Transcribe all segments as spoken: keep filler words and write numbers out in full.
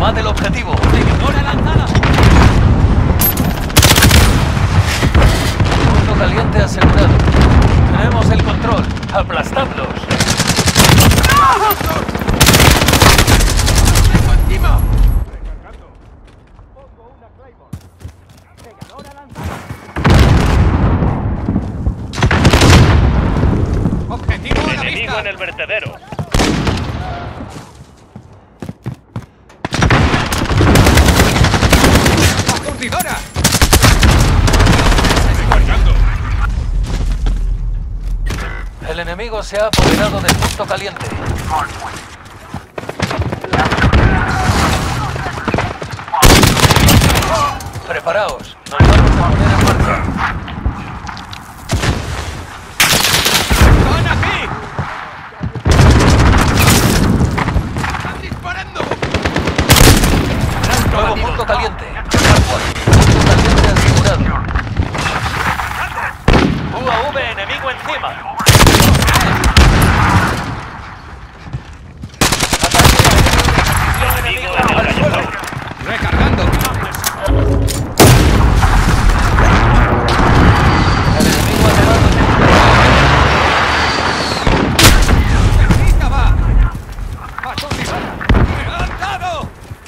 Tomad el objetivo. ¡Seguidora lanzada! Punto caliente asegurado. Tenemos el control. ¡Aplastadlos! ¡Tengo encima! ¡Objetivo a la Enemigo vista! en el vertedero. ¡Aturdidora! El enemigo se ha apoderado del punto caliente. Preparaos. Nos vamos a poner en marcha. ¡Van aquí! ¡Están disparando! Nuevo punto caliente. Punto caliente asegurado. U A V enemigo encima. Enemigo en el callejón. ¡Recargando! El enemigo ha tomado el ¡Cerquita va! ¡Aturdidora! ¡Me han dado!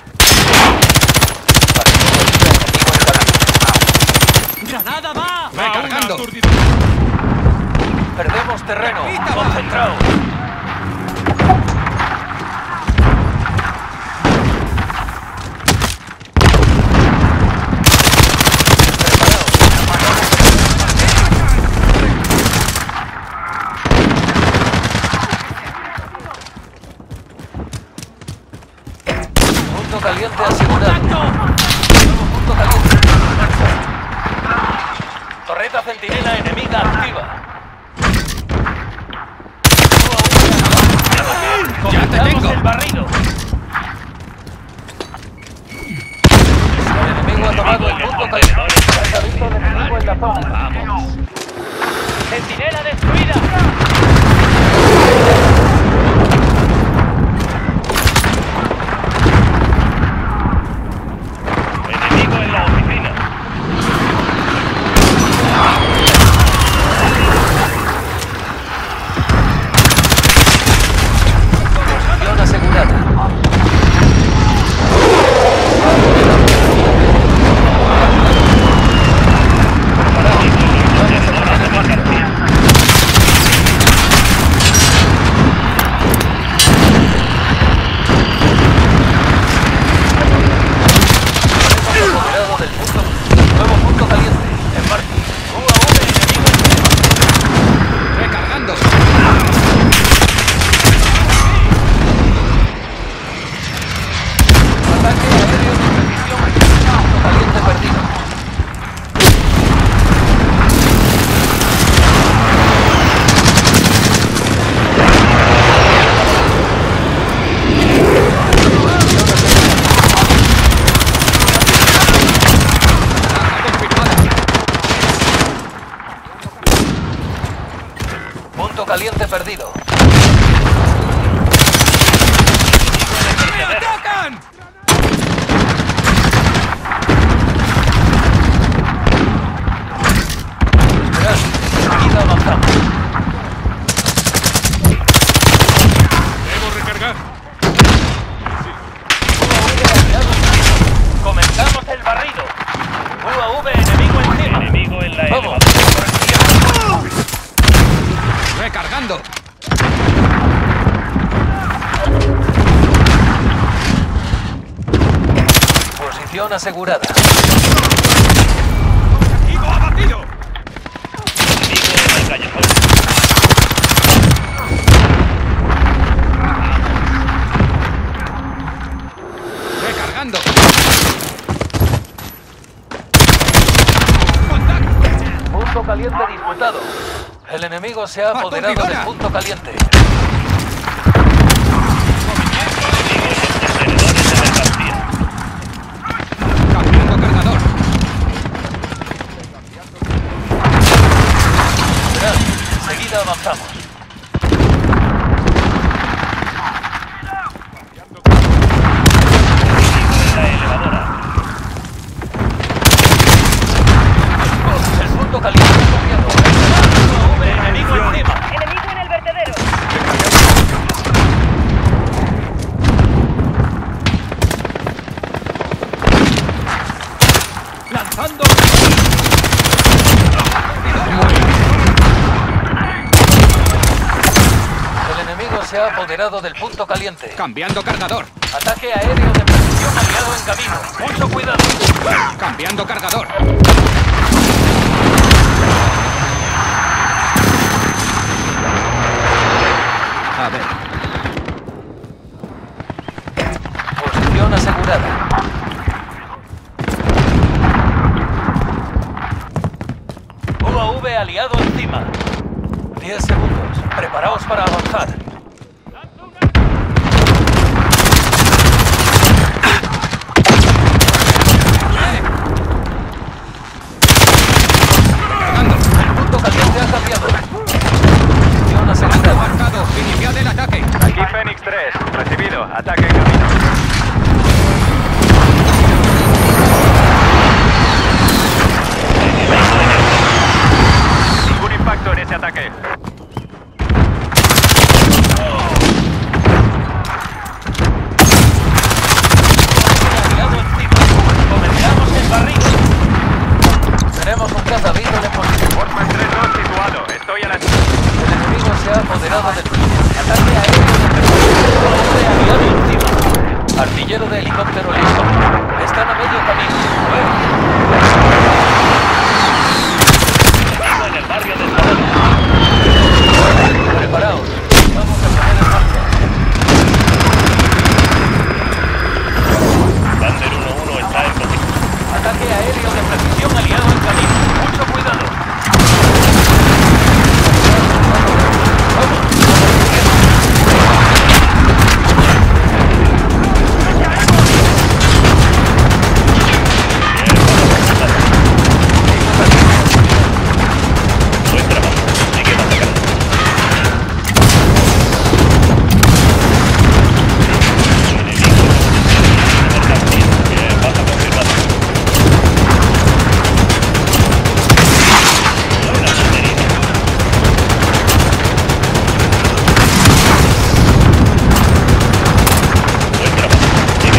¡Granada va! ¡Recargando! Perdemos terreno. Repita, va. Concentraos. Punto caliente asegurado. Nuevo punto caliente. Torreta centinela enemiga activa. ¡Ya te Comenzamos tengo! el barrido. El enemigo ha tomado el punto caliente. Se ha visto el enemigo en la zona. Vamos. Centinela destruida. Enemigo en la oficina. Posición asegurada. Apoderado del punto. Nuevo punto caliente. En marcha. U A V enemigo encima. ¡Recargando! Ataque aéreo de precisión. Punto caliente perdido. Punto caliente perdido. ¡Me atacan! Esperad. Enseguida avanzamos. Debo recargar. Comenzamos el barrido. U A V enemigo encima. Enemigo en la Vamos. elevación. ¡Recargando! Posición asegurada. ¡Objetivo abatido! Enemigo en el callejón. ¡Recargando! Punto caliente disputado. El enemigo se ha apoderado del ¡Aturdidora! punto caliente. Contenedores de mercancía. ¡Cambiando cargador! Esperad. Enseguida avanzamos. ha apoderado del punto caliente. Cambiando cargador. Ataque aéreo de precisión aliado en camino. Mucho cuidado. Cambiando cargador. A ver. Posición asegurada. U A V aliado encima. diez segundos. Preparaos para avanzar. Cargando. El punto caliente ha cambiado. Posición asegurada. Marcado. Iniciad el ataque. Aquí Fénix tres. Recibido. Ataque en camino. Ningún impacto en ese ataque. Aliado encima. Comenzamos el barrido. Tenemos un cazavido en posición. Horseman tres dos situado. Estoy a la... El enemigo se ha apoderado del ataque aéreo de precisión aliado encima. Artillero de helicóptero listo. Están a medio camino. Enemigo en el barrio de Zamora. Preparaos. Vamos a poner en marcha. Thunder uno uno está en posición. Ataque aéreo de precisión aliado en camino. Mucho cuidado. Vamos. Buen trabajo. Sigue atacando. Enemigo. Bien, baja confirmada. Buena puntería. Buen trabajo. Sigue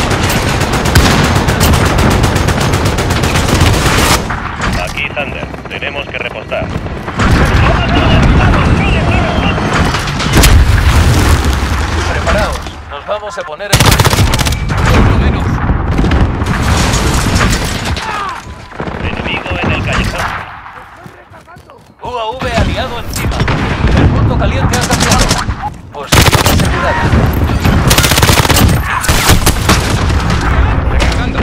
atacando. Aquí Thunder. Tenemos que repostar. Preparaos. Nos vamos a poner en marcha. Uno menos. Enemigo en el callejón. U A V aliado encima. El punto caliente ha cambiado. Posición asegurada. Recargando.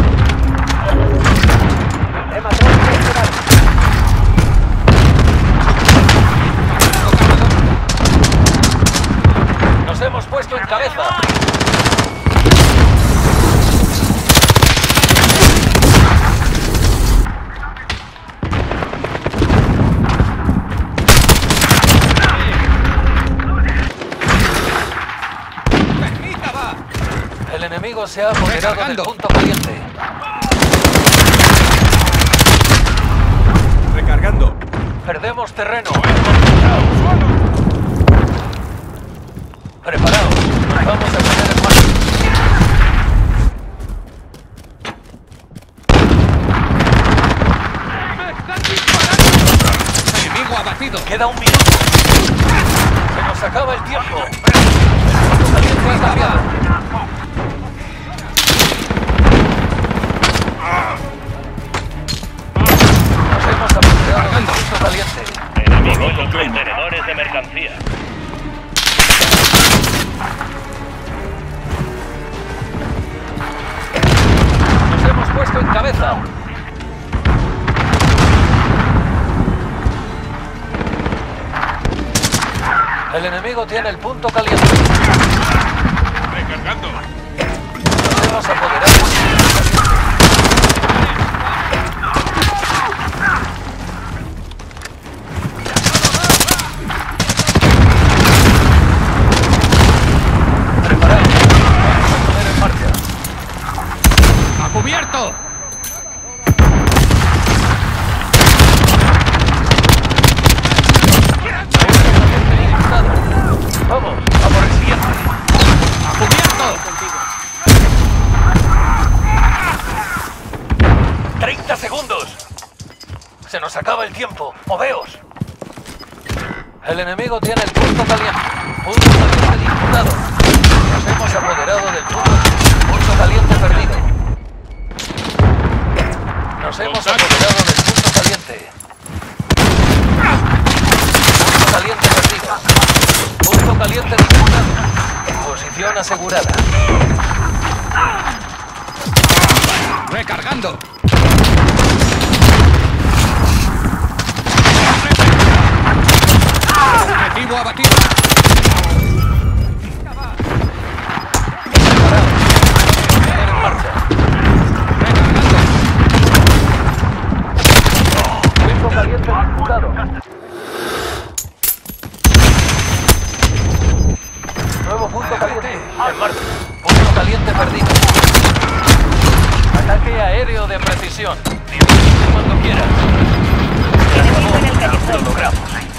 Nos hemos puesto en cabeza. Permita, va. El enemigo se ha apoderado del Recargando. punto caliente. Recargando. Perdemos terreno. Suelo. Preparaos. Nos vamos a poner en marcha. ¡Me están disparando! Enemigo abatido. Queda un minuto. Se nos acaba el tiempo. El punto caliente ha cambiado. Nos hemos apoderado del punto caliente. Enemigo en los contenedores de mercancía. Nos hemos puesto en cabeza. El enemigo tiene el punto caliente. Recargando. Nos hemos apoderado del punto caliente. Preparaos. Vamos a poner en marcha. ¡A cubierto! Vamos, a por el siguiente. ¡A cubierto! ¡treinta segundos! Se nos acaba el tiempo. ¡Moveos! El enemigo tiene el punto caliente. Punto caliente disputado. Nos hemos apoderado del punto. Punto caliente perdido. Nos hemos Contacto. apoderado del punto caliente. Punto caliente perdido. Punto caliente disputado. Posición asegurada. Recargando. Objetivo abatido. Poner en marcha. Recargando. Punto caliente disputado. Nuevo punto caliente. En marcha. Punto caliente perdido. Ataque aéreo de precisión. Divídete cuando quieras. Enemigo en el callejón. Lo logramos.